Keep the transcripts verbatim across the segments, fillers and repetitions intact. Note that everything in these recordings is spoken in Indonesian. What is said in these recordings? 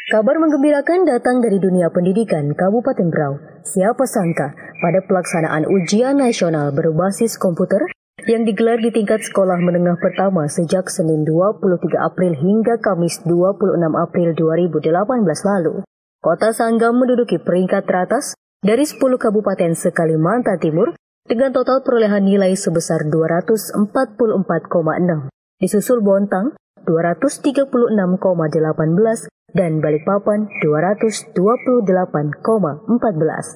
Kabar menggembirakan datang dari dunia pendidikan Kabupaten Berau. Siapa sangka pada pelaksanaan ujian nasional berbasis komputer yang digelar di tingkat sekolah menengah pertama sejak Senin dua puluh tiga April hingga Kamis dua puluh enam April dua ribu delapan belas lalu, Kota Sanggam menduduki peringkat teratas dari sepuluh kabupaten se-Kalimantan Timur dengan total perolehan nilai sebesar dua ratus empat puluh empat koma enam. Disusul Bontang dua ratus tiga puluh enam koma satu delapan dan Balikpapan dua ratus dua puluh delapan koma empat belas.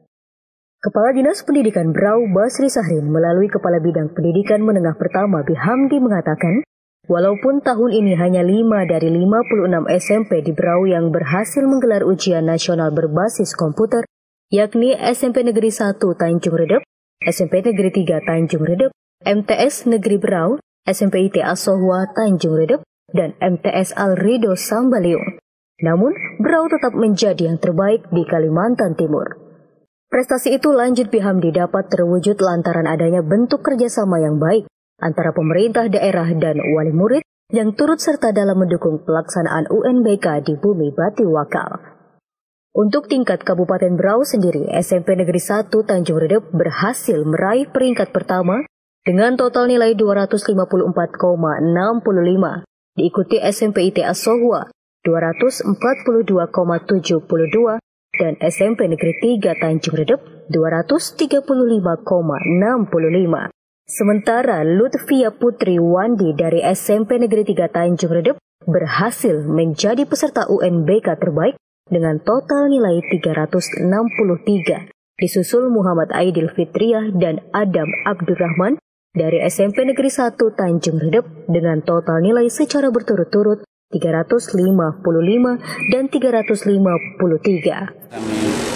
Kepala Dinas Pendidikan Berau Basri Sahrin melalui Kepala Bidang Pendidikan Menengah Pertama Bihamdi mengatakan, walaupun tahun ini hanya lima dari lima puluh enam S M P di Berau yang berhasil menggelar ujian nasional berbasis komputer, yakni S M P Negeri satu Tanjung Redep, S M P Negeri tiga Tanjung Redep, M T S Negeri Berau, S M P I T Asohwa Tanjung Redep, dan M T S Al Rido Sambaliung. Namun, Berau tetap menjadi yang terbaik di Kalimantan Timur. Prestasi itu lanjut Bihamdi dapat terwujud lantaran adanya bentuk kerjasama yang baik antara pemerintah daerah dan wali murid yang turut serta dalam mendukung pelaksanaan U N B K di Bumi Bati Wakal. Untuk tingkat Kabupaten Berau sendiri, S M P Negeri satu Tanjung Redep berhasil meraih peringkat pertama dengan total nilai dua ratus lima puluh empat koma enam lima. Diikuti S M P I T Asohwa dua ratus empat puluh dua koma tujuh dua dan S M P Negeri tiga Tanjung Redep dua ratus tiga puluh lima koma enam lima. Sementara Lutfia Putri Wandi dari S M P Negeri tiga Tanjung Redep berhasil menjadi peserta U N B K terbaik dengan total nilai tiga ratus enam puluh tiga. Disusul Muhammad Aidil Fitriah dan Adam Abdurrahman dari S M P Negeri satu Tanjung Redep dengan total nilai secara berturut-turut tiga ratus lima puluh lima dan tiga ratus lima puluh tiga. Kami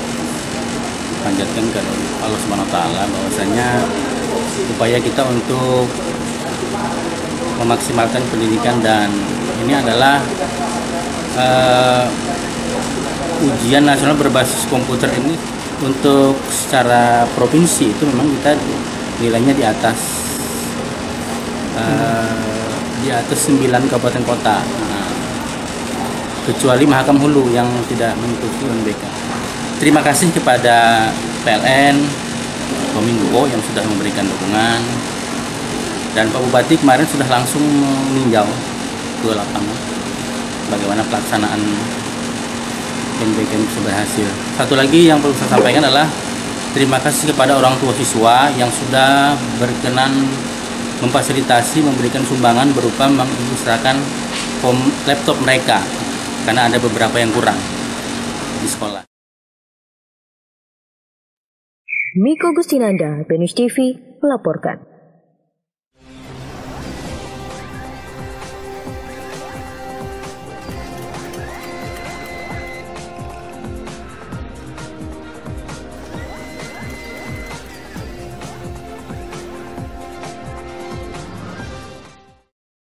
panjatkan ke Allah Subhanahu wa taala bahwasanya upaya kita untuk memaksimalkan pendidikan dan ini adalah uh, ujian nasional berbasis komputer ini untuk secara provinsi itu memang kita nilainya di atas uh, di atas sembilan kabupaten kota. Kecuali Mahakam Hulu yang tidak mengikuti U N B K. Terima kasih kepada P L N, Kominfo yang sudah memberikan dukungan, dan Pak Bupati kemarin sudah langsung meninjau ke lapangan bagaimana pelaksanaan U N B K bisa berhasil. Satu lagi yang perlu saya sampaikan adalah terima kasih kepada orang tua siswa yang sudah berkenan memfasilitasi memberikan sumbangan berupa mengilustrasikan laptop mereka. Karena ada beberapa yang kurang di sekolah. Miko Gustinanda, Benus T V, melaporkan.